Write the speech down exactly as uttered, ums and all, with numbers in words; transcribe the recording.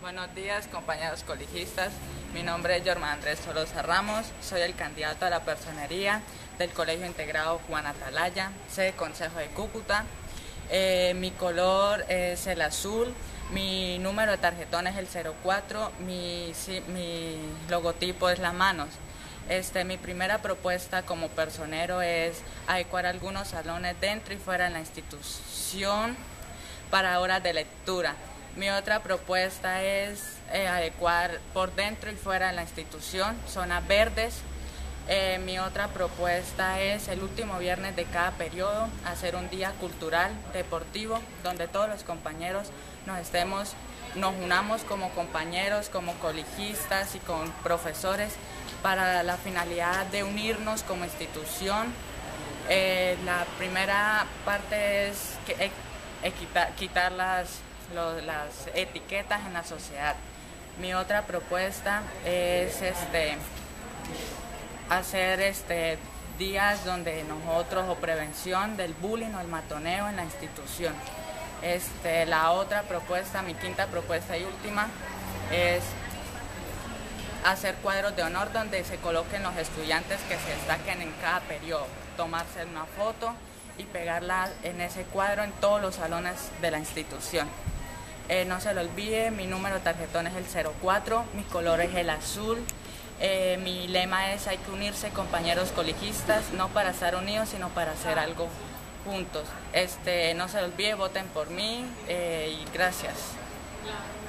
Buenos días, compañeros colegistas. Mi nombre es Jorman Andrés Tolosa Ramos. Soy el candidato a la personería del Colegio Integrado Juan Atalaya, sede Consejo de Cúcuta. Eh, mi color es el azul. Mi número de tarjetón es el cero cuatro. Mi, sí, mi logotipo es las manos. Este, mi primera propuesta como personero es adecuar algunos salones dentro y fuera de la institución para horas de lectura. Mi otra propuesta es eh, adecuar por dentro y fuera de la institución zonas verdes. Eh, mi otra propuesta es el último viernes de cada periodo hacer un día cultural, deportivo, donde todos los compañeros nos estemos, nos unamos como compañeros, como colegistas y con profesores para la finalidad de unirnos como institución. Eh, la primera parte es que, eh, quitar, quitar las Los, las etiquetas en la sociedad. Mi otra propuesta es este hacer este días donde nosotros o prevención del bullying o el matoneo en la institución. Este, la otra propuesta, mi quinta propuesta y última, es hacer cuadros de honor donde se coloquen los estudiantes que se destaquen en cada periodo, tomarse una foto y pegarla en ese cuadro en todos los salones de la institución. Eh, no se lo olvide, mi número de tarjetón es el cero cuatro, mi color es el azul. Eh, mi lema es: hay que unirse, compañeros colegistas, no para estar unidos, sino para hacer algo juntos. Este, no se lo olvide, voten por mí eh, y gracias.